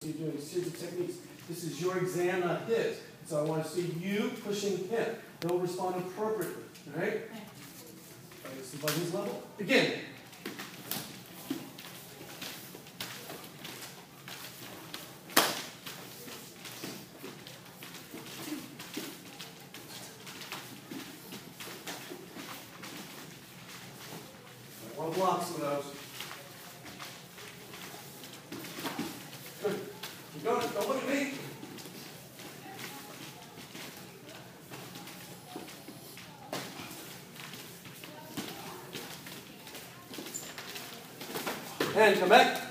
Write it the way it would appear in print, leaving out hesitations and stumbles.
You're doing a series of techniques. This is your exam, not his. So I want to see you pushing him. He'll respond appropriately. All right? This is by his level. Begin. One blocks of those. Good. Keep going. Don't look at me. And come back.